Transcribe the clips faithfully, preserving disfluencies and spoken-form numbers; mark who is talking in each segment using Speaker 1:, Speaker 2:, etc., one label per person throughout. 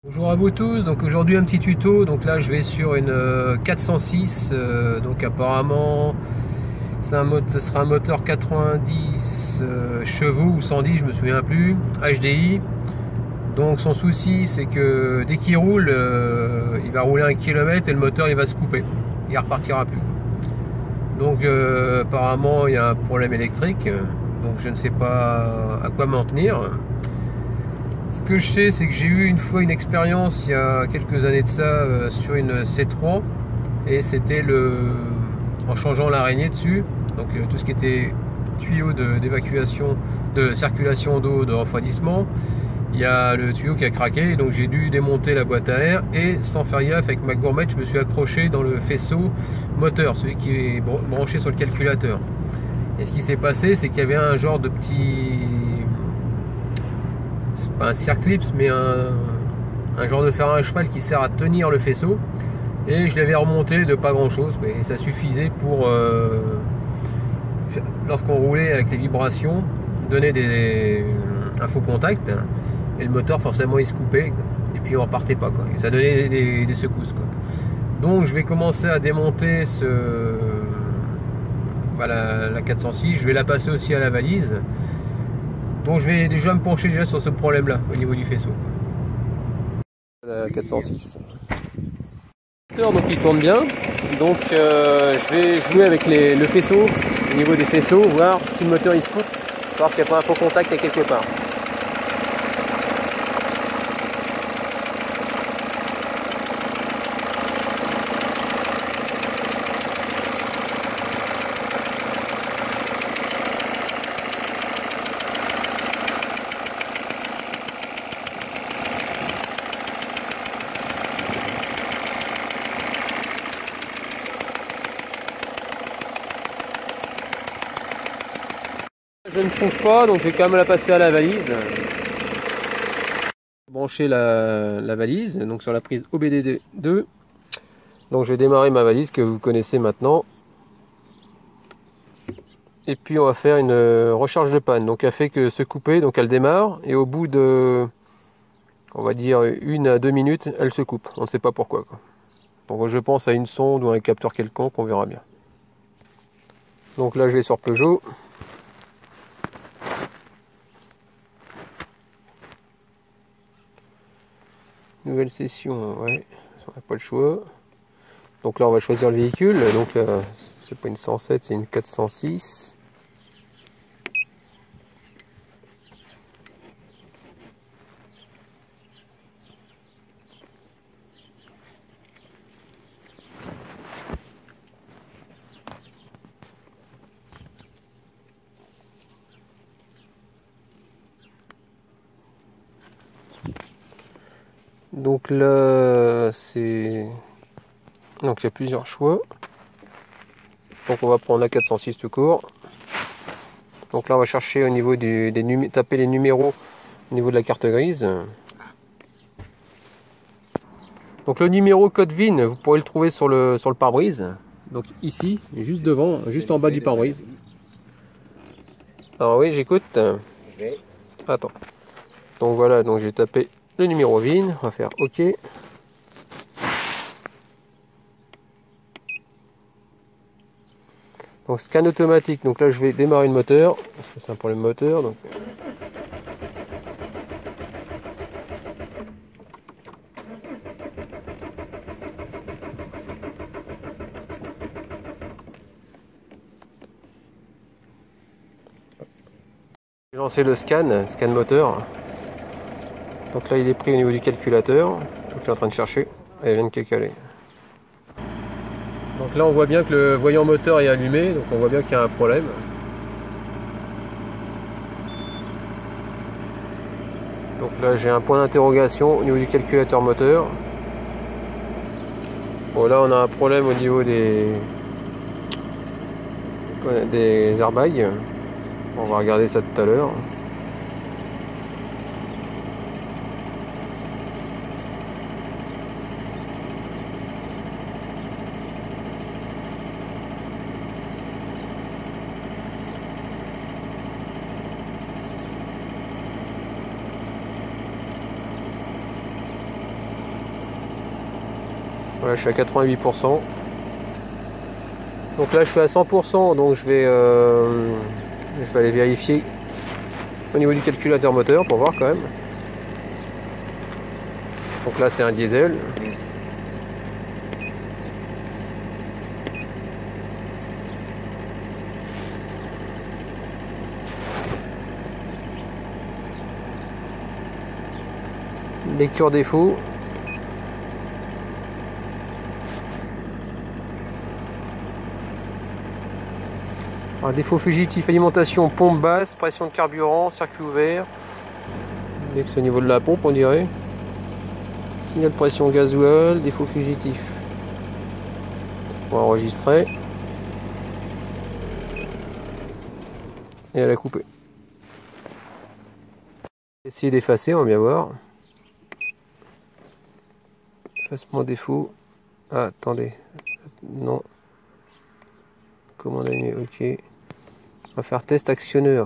Speaker 1: Bonjour à vous tous, donc aujourd'hui un petit tuto. Donc là je vais sur une quatre cent six, euh, donc apparemment c'est un mot- ce sera un moteur quatre-vingt-dix euh, chevaux ou cent dix, je me souviens plus, H D I. Donc son souci c'est que dès qu'il roule, euh, il va rouler un kilomètre et le moteur il va se couper, il repartira plus. Donc euh, apparemment il y a un problème électrique, donc je ne sais pas à quoi m'en tenir. Ce que je sais, c'est que j'ai eu une fois une expérience il y a quelques années de ça euh, sur une C trois, et c'était le en changeant l'araignée dessus, donc euh, tout ce qui était tuyau d'évacuation, de, de circulation d'eau, de refroidissement, il y a le tuyau qui a craqué, donc j'ai dû démonter la boîte à air et sans faire gaffe avec ma gourmette, je me suis accroché dans le faisceau moteur, celui qui est branché sur le calculateur. Et ce qui s'est passé, c'est qu'il y avait un genre de petit, c'est pas un circlips, mais un, un genre de fer à cheval qui sert à tenir le faisceau, et je l'avais remonté de pas grand chose, mais ça suffisait pour euh, lorsqu'on roulait avec les vibrations donner des, un faux contact, et le moteur forcément il se coupait et puis on repartait pas quoi, et ça donnait des, des secousses quoi. Donc je vais commencer à démonter ce voilà, la quatre cent six, je vais la passer aussi à la valise. Donc je vais déjà me pencher déjà sur ce problème là au niveau du faisceau. La quatre cent six. Donc il tourne bien. Donc euh, je vais jouer avec les, le faisceau, au niveau des faisceaux, voir si le moteur il se coupe, voir s'il n'y a pas un faux contact à quelque part. Je ne trouve pas, donc je vais quand même la passer à la valise. Brancher la, la valise, donc sur la prise O B D deux. Donc je vais démarrer ma valise que vous connaissez maintenant. Et puis on va faire une recharge de panne. Donc elle fait que se couper, donc elle démarre, et au bout de, on va dire, une à deux minutes, elle se coupe. On ne sait pas pourquoi, quoi. Donc je pense à une sonde ou à un capteur quelconque, on verra bien. Donc là je vais sur Peugeot. Nouvelle session, ouais, on n'a pas le choix. Donc là on va choisir le véhicule. Donc euh, c'est pas une cent sept, c'est une quatre cent six. Donc là c'est, donc il y a plusieurs choix. Donc on va prendre la quatre cent six tout court. Donc là on va chercher au niveau du, des numé taper les numéros au niveau de la carte grise. Donc le numéro code V I N, vous pourrez le trouver sur le sur le pare-brise. Donc ici, juste devant, juste en bas du pare-brise. Alors oui, j'écoute. Attends. Donc voilà, donc j'ai tapé le numéro V I N, on va faire OK. Donc scan automatique, donc là je vais démarrer le moteur, parce que c'est un problème moteur. Donc... J'ai lancé le scan, scan moteur. Donc là il est pris au niveau du calculateur, donc il est en train de chercher, et il vient de caler. Donc là on voit bien que le voyant moteur est allumé, donc on voit bien qu'il y a un problème. Donc là j'ai un point d'interrogation au niveau du calculateur moteur. Bon là on a un problème au niveau des, des airbags. On va regarder ça tout à l'heure. Voilà, je suis à quatre-vingt-huit pour cent. Donc là je suis à cent pour cent, donc je vais, euh, je vais aller vérifier au niveau du calculateur moteur pour voir quand même. Donc là c'est un diesel. Lecture défaut. Un défaut fugitif, alimentation, pompe basse, pression de carburant, circuit ouvert. Dès que c'est au niveau de la pompe, on dirait. Signal pression gasoil, défaut fugitif. On va enregistrer. Et elle a coupé. Essayer d'effacer, on va bien voir. Effacement défaut. Ah, attendez. Non. Commande annulée, ok. On va faire test actionneur.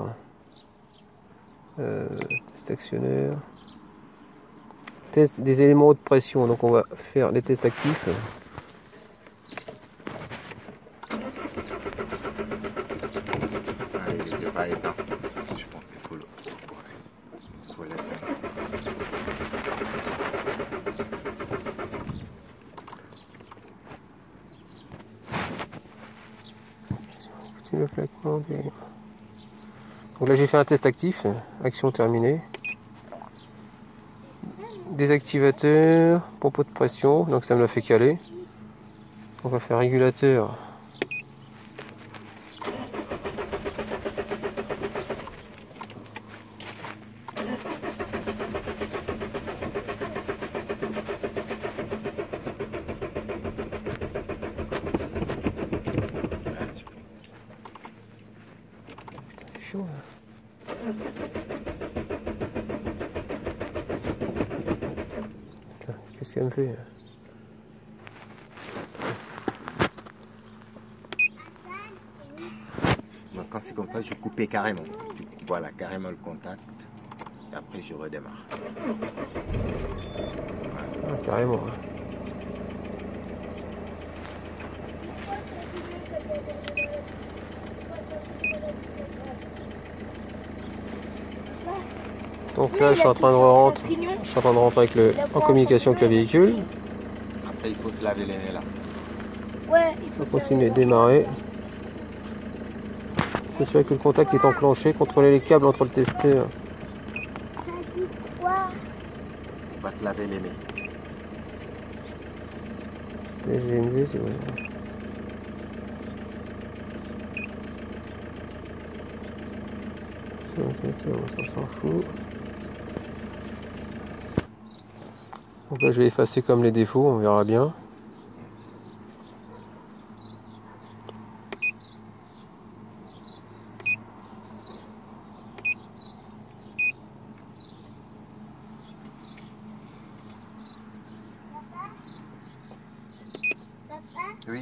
Speaker 1: Euh, test actionneur. Test des éléments haute pression. Donc on va faire les tests actifs.
Speaker 2: Ah, il n'était pas éteint. Je pense qu'il faut le. Il faut l'éteindre.
Speaker 1: Le plaquement des... Donc là j'ai fait un test actif, action terminée. Désactivateur, pompe de pression, donc ça me l'a fait caler. On va faire régulateur. Chaud, là. Qu'est-ce qu'elle me fait?
Speaker 2: Donc quand c'est comme ça, je coupais carrément. Voilà, carrément le contact. Et après, je redémarre.
Speaker 1: Ah, carrément. Donc là, je suis en train de rentrer, je suis en train de rentrer avec le, en communication avec le véhicule.
Speaker 2: Après, il faut se laver les nez là.
Speaker 3: Ouais, il
Speaker 1: On
Speaker 3: faut
Speaker 1: va continuer à démarrer. S'assurer que le contact est enclenché. Contrôler les câbles entre le testeur.
Speaker 2: On va te laver les nez.
Speaker 1: T G M V, c'est vrai. On s'en fout. Donc là je vais effacer comme les défauts, on verra bien.
Speaker 2: Oui.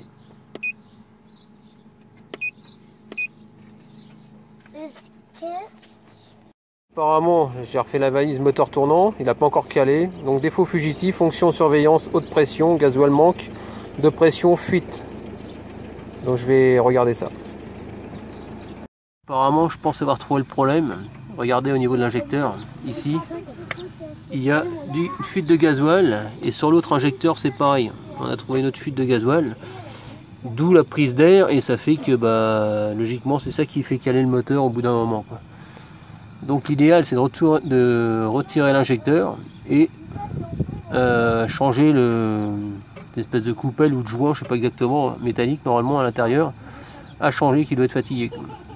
Speaker 1: Apparemment, j'ai refait la valise moteur tournant, il n'a pas encore calé. Donc défaut fugitif, fonction surveillance, haute pression, gasoil manque, de pression, fuite. Donc je vais regarder ça. Apparemment, je pense avoir trouvé le problème. Regardez au niveau de l'injecteur, ici, il y a du fuite de gasoil et sur l'autre injecteur c'est pareil. On a trouvé une autre fuite de gasoil, d'où la prise d'air et ça fait que bah, logiquement c'est ça qui fait caler le moteur au bout d'un moment, quoi. Donc l'idéal c'est de, retour, de retirer l'injecteur et euh, changer le l'espèce de coupelle ou de joint, je sais pas exactement, métallique normalement à l'intérieur, à changer, qui doit être fatigué.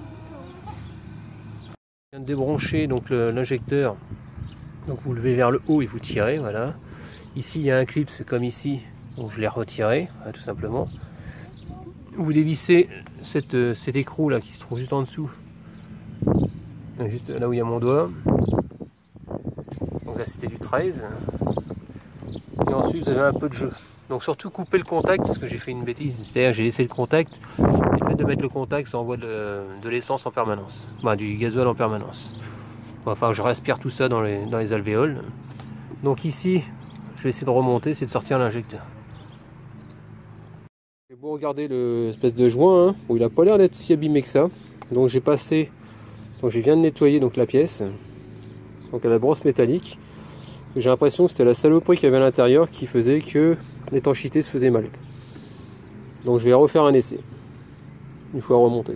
Speaker 1: Je viens de débrancher donc l'injecteur, donc vous levez vers le haut et vous tirez, voilà. Ici il y a un clip, c'est comme ici, donc je l'ai retiré, voilà, tout simplement. Vous dévissez cette, cet écrou là qui se trouve juste en dessous. Juste là où il y a mon doigt. Donc là c'était du treize. Et ensuite vous avez un peu de jeu. Donc surtout couper le contact, parce que j'ai fait une bêtise, c'est-à-dire j'ai laissé le contact. Le fait de mettre le contact, ça envoie de, de l'essence en permanence, enfin, du gasoil en permanence. Enfin je respire tout ça dans les, dans les alvéoles. Donc ici, je vais essayer de remonter, c'est de sortir l'injecteur. Bon, regardez l'espèce de joint, hein. Bon, il a pas l'air d'être si abîmé que ça. Donc j'ai passé, donc je viens de nettoyer donc la pièce, donc à la brosse métallique. J'ai l'impression que c'était la saloperie qu'il y avait à l'intérieur qui faisait que l'étanchéité se faisait mal. Donc je vais refaire un essai une fois remonté.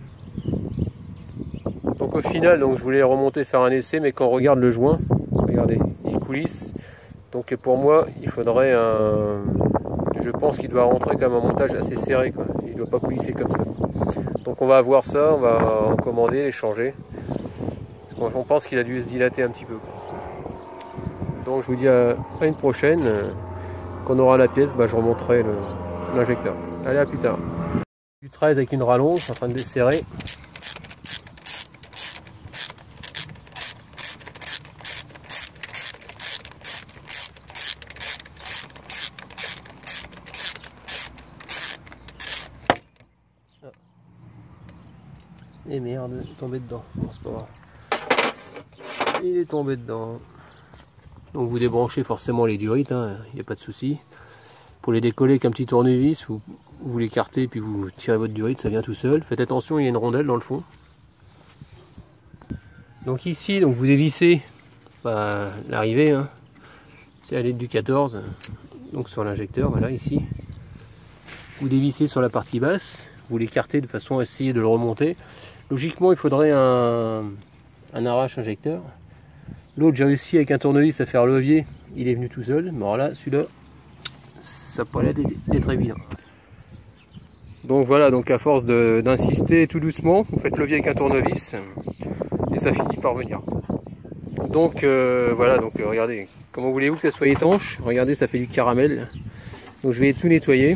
Speaker 1: Donc au final, donc je voulais remonter faire un essai, mais quand on regarde le joint, regardez, il coulisse. Donc pour moi, il faudrait un, je pense qu'il doit rentrer comme un montage assez serré, quoi. Il ne doit pas coulisser comme ça. Donc on va avoir ça, on va en commander, les changer. Parce qu'on pense qu'il a dû se dilater un petit peu, quoi. Donc je vous dis à, à une prochaine. Quand on aura la pièce, bah, je remonterai l'injecteur. Allez, à plus tard. Du treize avec une rallonge, en train de desserrer. Ah. Et merde, il est tombé dedans. Bon, c'est pas grave. Il est tombé dedans. Donc vous débranchez forcément les durites, il hein, n'y a pas de souci. Pour les décoller avec un petit tournevis, vous, vous l'écartez puis vous tirez votre durite, ça vient tout seul. Faites attention, il y a une rondelle dans le fond. Donc ici, donc vous dévissez bah, l'arrivée, hein. C'est à l'aide du quatorze, donc sur l'injecteur, voilà ici. Vous dévissez sur la partie basse, vous l'écartez de façon à essayer de le remonter. Logiquement, il faudrait un, un arrache injecteur. L'autre, j'ai réussi avec un tournevis à faire levier, il est venu tout seul. Mais alors là, celui-là, ça n'a pas l'air d'être évident. Donc voilà, donc à force d'insister tout doucement, vous faites levier avec un tournevis et ça finit par venir. Donc euh, voilà, donc euh, regardez, comment voulez-vous que ça soit étanche? Regardez, ça fait du caramel. Donc je vais tout nettoyer.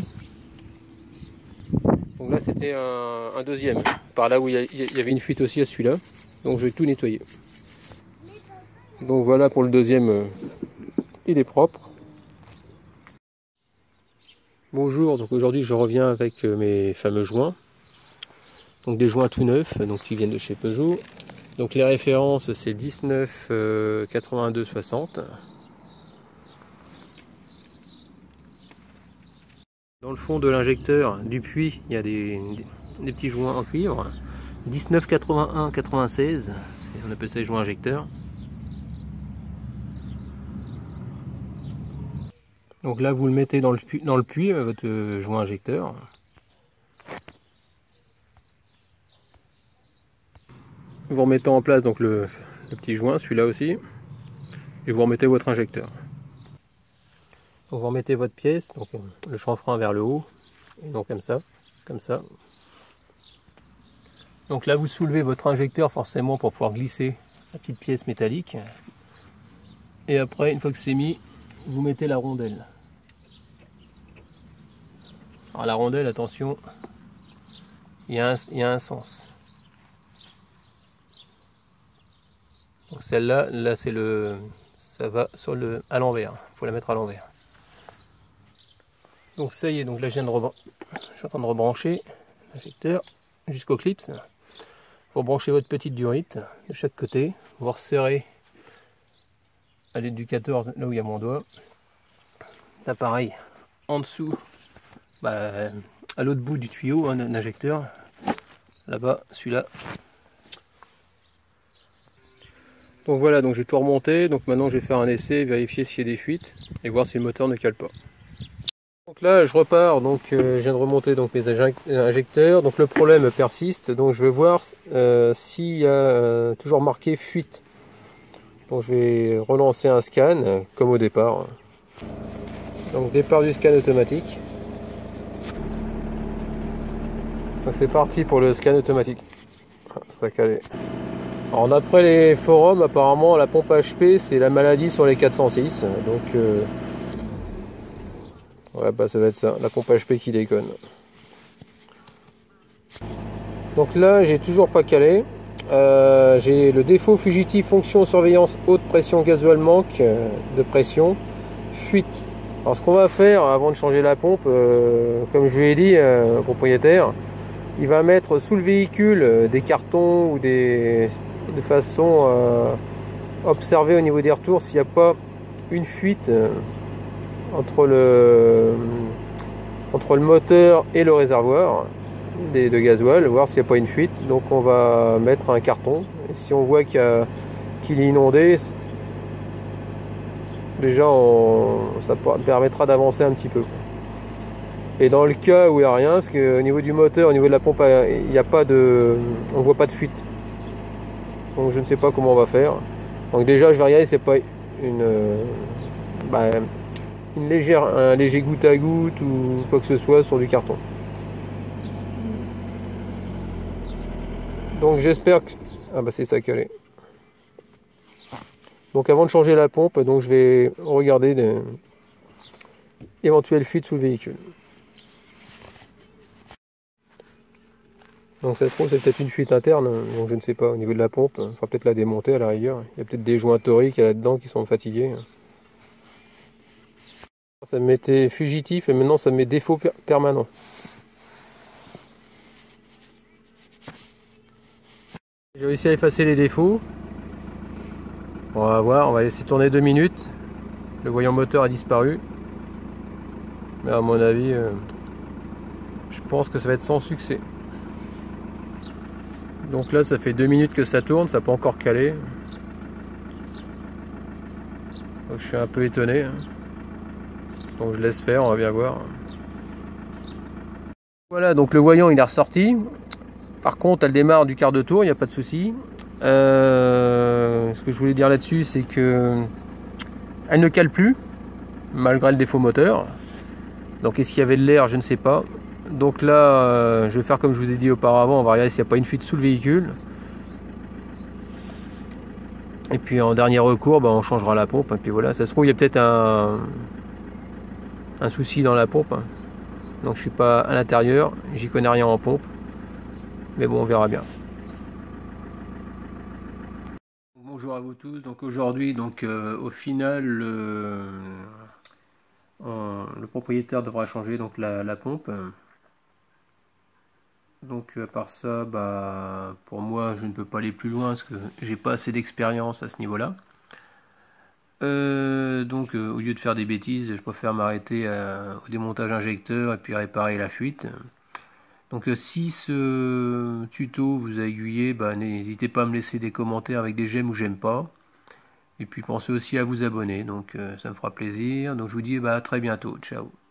Speaker 1: Donc là, c'était un, un deuxième, par là où il y, a, il y avait une fuite aussi à celui-là. Donc je vais tout nettoyer. Donc voilà pour le deuxième, euh, il est propre. Bonjour, donc aujourd'hui je reviens avec euh, mes fameux joints. Donc des joints tout neufs, donc qui viennent de chez Peugeot. Donc les références c'est dix-neuf quatre-vingt-deux soixante. Dans le fond de l'injecteur du puits, il y a des, des, des petits joints en cuivre. dix-neuf quatre-vingt-un quatre-vingt-seize, on appelle ça les joints injecteurs. Donc là, vous le mettez dans le puits, dans le puits votre joint injecteur. Vous remettez en place donc le, le petit joint, celui-là aussi, et vous remettez votre injecteur. Donc vous remettez votre pièce, donc le chanfrein vers le haut, et donc comme ça, comme ça. Donc là, vous soulevez votre injecteur forcément pour pouvoir glisser la petite pièce métallique. Et après, une fois que c'est mis, vous mettez la rondelle. Alors la rondelle, attention, il y a un, il y a un sens. Donc celle-là, là, c'est le, ça va sur le, à l'envers. Il faut la mettre à l'envers. Donc ça y est, donc là je viens de rebrancher, je suis en train de rebrancher l'injecteur jusqu'au clips. Vous branchez votre petite durite de chaque côté, vous resserrez à l'aide du quatorze là où il y a mon doigt. Là pareil, en dessous, bah, à l'autre bout du tuyau, un injecteur, là-bas, celui-là. Donc voilà, donc j'ai tout remonté, donc maintenant je vais faire un essai, vérifier s'il y a des fuites et voir si le moteur ne cale pas. Donc là je repars, donc euh, je viens de remonter donc mes injecteurs, donc le problème persiste, donc je vais voir euh, s'il y a euh, toujours marqué fuite. Donc je vais relancer un scan euh, comme au départ. Donc départ du scan automatique. Donc c'est parti pour le scan automatique. Ça a calé. Alors d'après les forums, apparemment la pompe H P c'est la maladie sur les quatre cent six. Donc euh, ouais bah ça va être ça, la pompe H P qui déconne. Donc là j'ai toujours pas calé. Euh, j'ai le défaut fugitif fonction surveillance haute pression gasoil manque euh, de pression fuite. Alors ce qu'on va faire avant de changer la pompe, euh, comme je lui ai dit euh, au propriétaire, il va mettre sous le véhicule euh, des cartons ou des de façon euh, observer au niveau des retours s'il n'y a pas une fuite euh, entre le entre le moteur et le réservoir des, de gasoil, voir s'il n'y a pas une fuite. Donc on va mettre un carton. Et si on voit qu'il qu'il est inondé, déjà on, ça permettra d'avancer un petit peu. Et dans le cas où il n'y a rien, parce qu'au niveau du moteur, au niveau de la pompe, il n'y a pas de, on voit pas de fuite. Donc je ne sais pas comment on va faire. Donc déjà je vais regarder si c'est pas une, bah, une légère, un léger goutte à goutte ou quoi que ce soit sur du carton. Donc j'espère que, ah bah c'est ça calé. Donc avant de changer la pompe, donc je vais regarder des éventuelles fuites sous le véhicule. Donc ça se trouve c'est peut-être une fuite interne, donc je ne sais pas, au niveau de la pompe, il faudra peut-être la démonter à la rigueur. Il y a peut-être des joints toriques là-dedans qui sont fatigués. Ça me mettait fugitif et maintenant ça me met défaut per permanent. J'ai réussi à effacer les défauts. On va voir, on va laisser tourner deux minutes. Le voyant moteur a disparu. Mais à mon avis, euh, je pense que ça va être sans succès. Donc là, ça fait deux minutes que ça tourne, ça peut encore caler. Donc je suis un peu étonné. Donc je laisse faire, on va bien voir. Voilà, donc le voyant il est ressorti. Par contre, elle démarre du quart de tour, il n'y a pas de souci. Euh, ce que je voulais dire là-dessus, c'est que elle ne cale plus, malgré le défaut moteur. Donc est-ce qu'il y avait de l'air, je ne sais pas. Donc là, euh, je vais faire comme je vous ai dit auparavant, on va regarder s'il n'y a pas une fuite sous le véhicule. Et puis en dernier recours, bah, on changera la pompe. Et puis voilà, ça se trouve, il y a peut-être un, un souci dans la pompe. Donc je suis pas à l'intérieur, j'y connais rien en pompe. Mais bon, on verra bien. Bonjour à vous tous. Donc aujourd'hui, donc euh, au final, euh, on, le propriétaire devra changer donc la, la pompe. Donc à part ça, bah, pour moi je ne peux pas aller plus loin parce que j'ai pas assez d'expérience à ce niveau là. Euh, donc euh, au lieu de faire des bêtises, je préfère m'arrêter au démontage injecteur et puis réparer la fuite. Donc euh, si ce tuto vous a aiguillé, bah, n'hésitez pas à me laisser des commentaires avec des j'aime ou j'aime pas. Et puis pensez aussi à vous abonner, donc euh, ça me fera plaisir. Donc je vous dis bah, à très bientôt, ciao.